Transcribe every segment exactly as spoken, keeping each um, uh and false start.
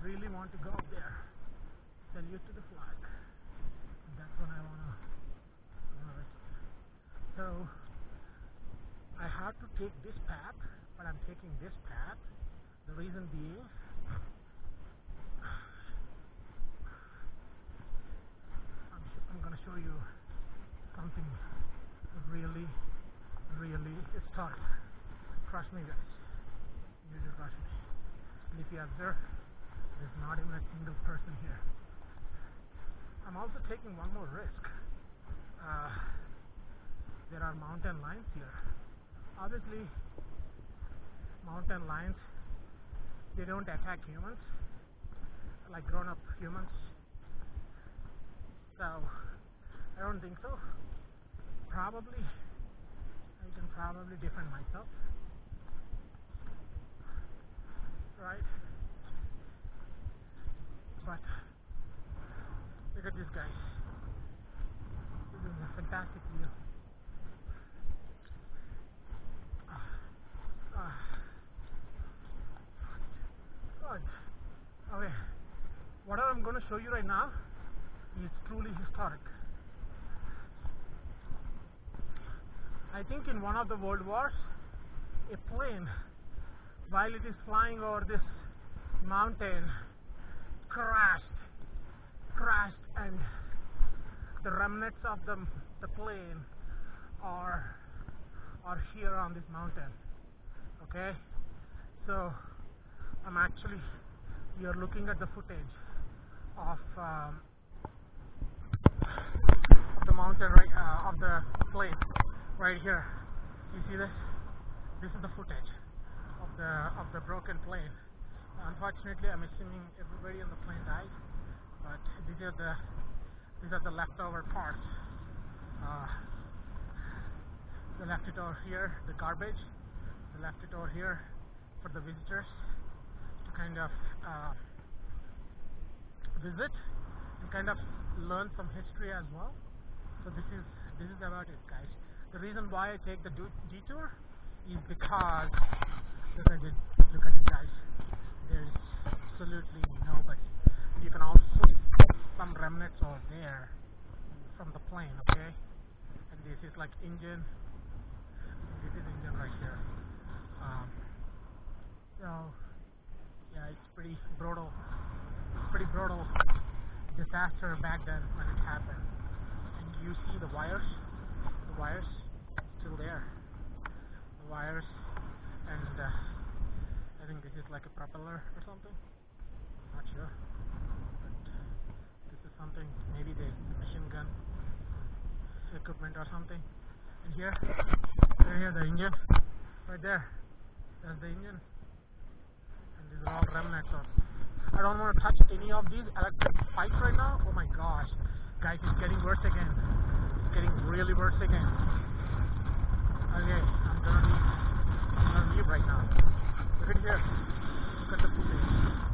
really want to go up there, salute to the flag. That's what I want to visit. So I have to take this path, but I'm taking this path. The reason being, I'm, I'm going to show you something really, really historic. Trust me, guys. You just trust me. And if you observe, there's not even a single person here. I'm also taking one more risk. Uh, there are mountain lions here. Obviously, mountain lions, they don't attack humans like grown-up humans. So I don't think so. Probably I can probably defend myself, right? But look at this, guys. This is a fantastic view. Uh, uh, good. Okay. What I'm going to show you right now is truly historic. I think in one of the world wars, a plane, while it is flying over this mountain, crashed, crashed, and the remnants of the the plane are are here on this mountain. Okay, so I'm actually we are looking at the footage of um, of the mountain right uh, of the plane right here. You see this? This is the footage of the of the broken plane. Unfortunately, I'm assuming everybody on the plane died, but these are the these are the leftover parts. Uh, they left it over here, the garbage. They left it over here for the visitors to kind of uh, visit and kind of learn some history as well. So this is this is about it, guys. The reason why I take the detour is because look at it, look at it, guys. There's absolutely nobody. You can also see some remnants over there from the plane, okay? And this is like engine. This is engine right here. Um, so yeah, it's pretty brutal. Pretty brutal disaster back then when it happened. And you see the wires. The wires still there. The wires, and uh, I think this is like a propeller or something. Not sure, but this is something. Maybe the machine gun equipment or something. And here, right here, the engine, right there. That's the engine, and these are all remnants of. I don't want to touch any of these electric pipes right now. Oh my gosh, guys, it's getting worse again. It's getting really worse again. Okay, I'm gonna leave. I'm gonna leave right now. Look at here. Look at the footage.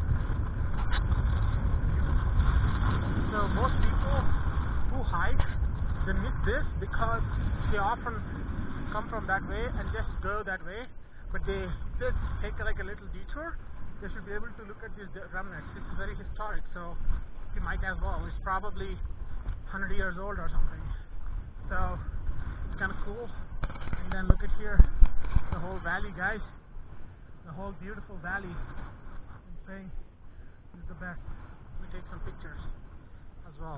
So most people who hike, they miss this because they often come from that way and just go that way. But they just take like a little detour. They should be able to look at these remnants. It's very historic, so you might as well. It's probably one hundred years old or something. So it's kind of cool. And then look at here, the whole valley, guys. The whole beautiful valley. I'm saying this is the best. Let me take some pictures as well.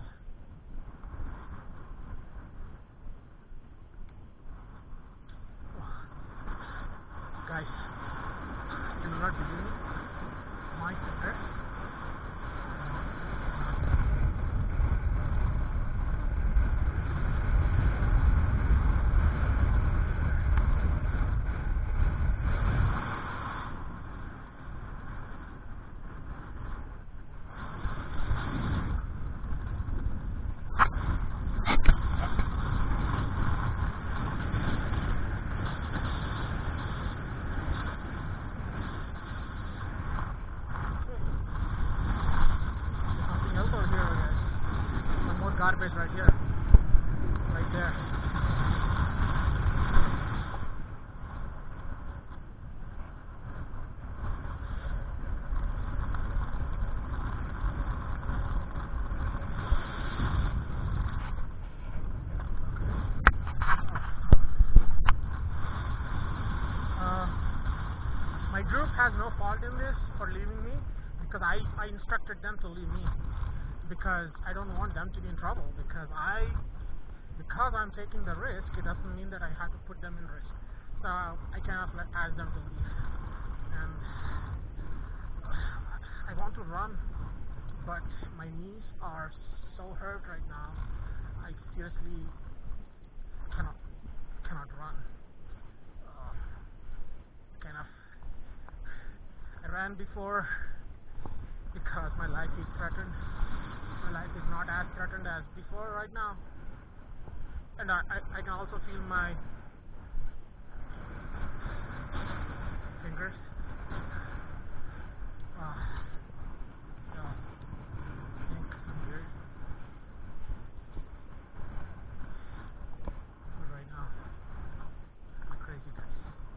Guys, you will not believe me. My favorite. Garbage right here, right there. group has no fault in this for leaving me because I, I instructed them to leave me because I don't want them to be in trouble because I because I'm taking the risk, it doesn't mean that I have to put them in risk. So I cannot let, ask them to leave. And I want to run, but my knees are so hurt right now. I seriously cannot cannot run. Uh, kind of. I ran before because my life is threatened. My life is not as threatened as before right now. And I, I, I can also feel my fingers. Uh, yeah, I think I'm good. Good right now. I'm crazy guys.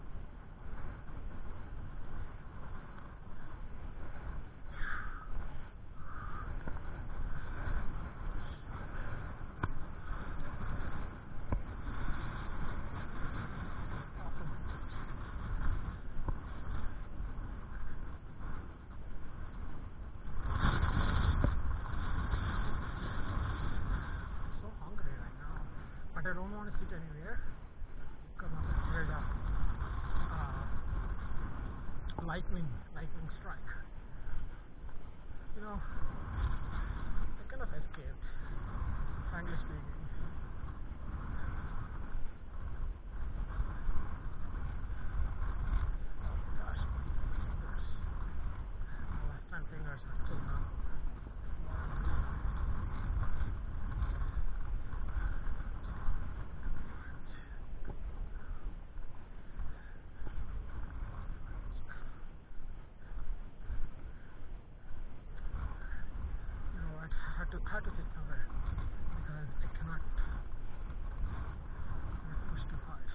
I don't want to sit anywhere because I'm afraid of uh, lightning, lightning strike. You know, I kind of escaped, frankly speaking. Oh gosh, fingers. My left hand fingers are still numb. I had to, had to sit somewhere because I cannot, cannot push too hard.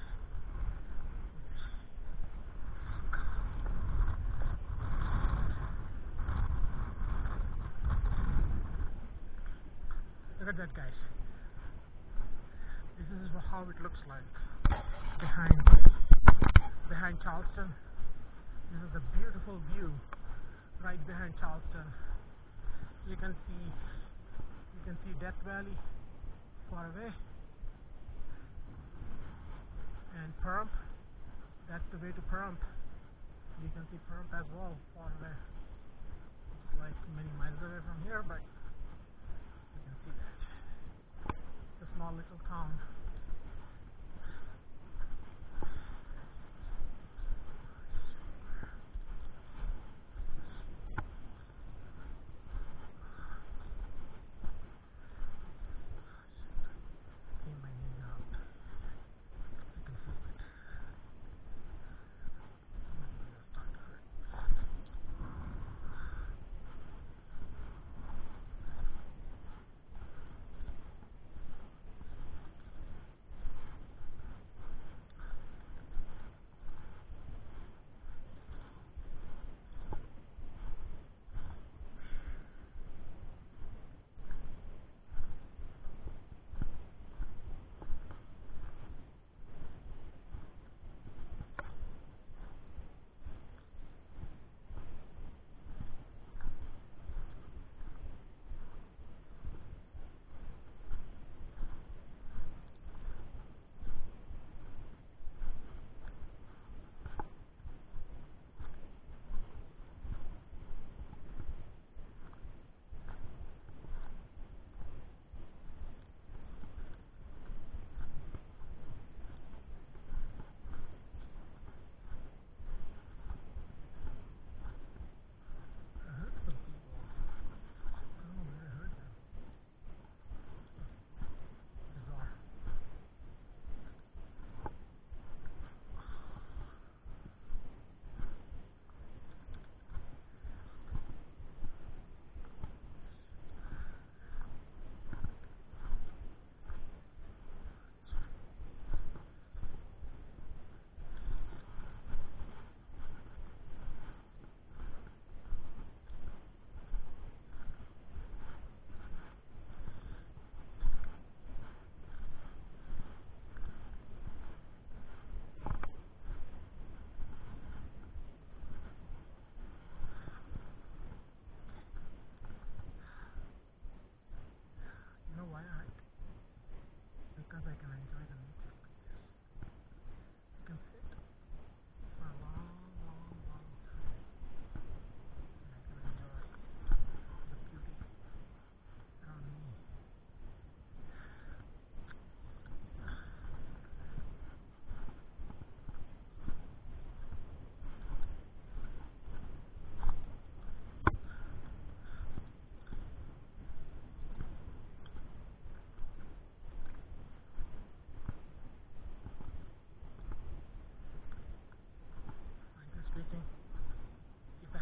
Look at that, guys. This is how it looks like behind behind Charleston. This is a beautiful view right behind Charleston. You can see you can see Death Valley far away, and Pahrump. That's the way to Pahrump. You can see Pahrump as well far away. It's like many miles away from here, but you can see that. It's a small little town.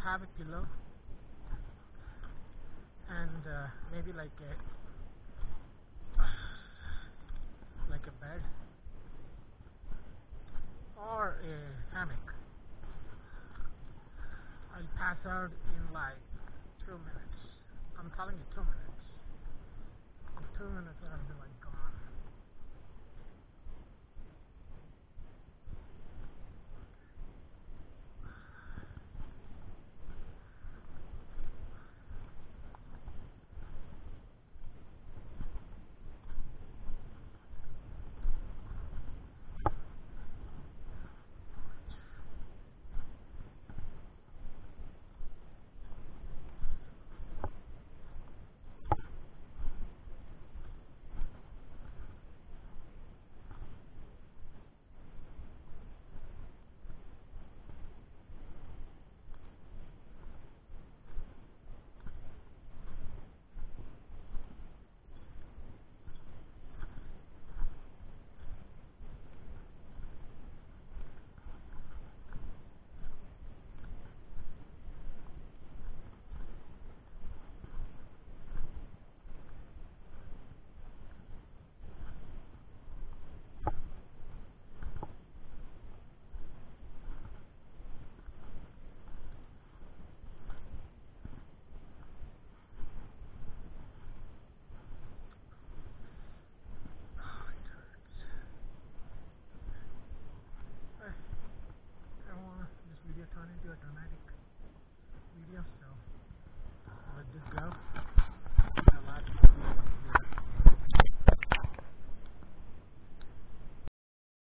have a pillow and uh, maybe like a like a bed or a hammock. I'll pass out in like two minutes. I'm telling you, two minutes. In two minutes I'll be like gone. Turn into a dramatic video, so let this go.